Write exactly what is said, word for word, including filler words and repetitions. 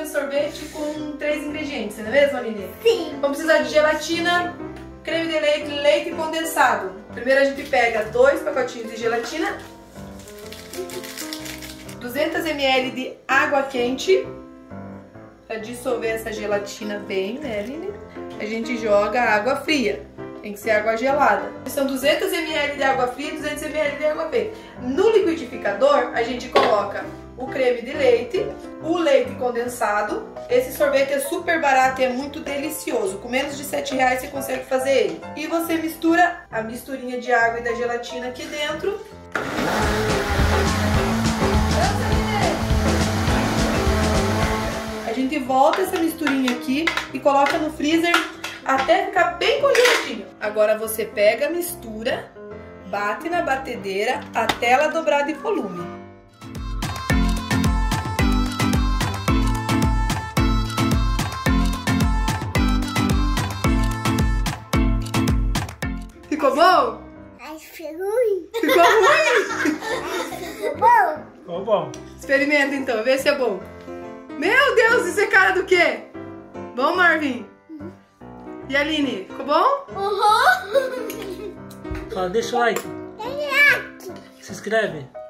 fazendo sorvete com três ingredientes, não é mesmo, Aline? Sim. Vamos precisar de gelatina, creme de leite, leite condensado. Primeiro a gente pega dois pacotinhos de gelatina, duzentos mililitros de água quente, para dissolver essa gelatina bem, né, Aline? A gente joga água fria. Tem que ser água gelada. São duzentos mililitros de água fria e duzentos mililitros de água quente. No liquidificador, a gente coloca o creme de leite, o leite condensado. Esse sorvete é super barato e é muito delicioso. Com menos de sete reais você consegue fazer ele. E você mistura a misturinha de água e da gelatina aqui dentro. A gente volta essa misturinha aqui e coloca no freezer até ficar bem congeladinho. Agora você pega a mistura, bate na batedeira até ela dobrar de volume. Ficou bom? Acho que ficou ruim. Ficou ruim? Ficou bom? Ficou bom. Experimenta então, vê se é bom. Meu Deus, isso é cara do quê? Bom, Marvin? E a Aline, ficou bom? Uhum. Fala, deixa o like. Se inscreve.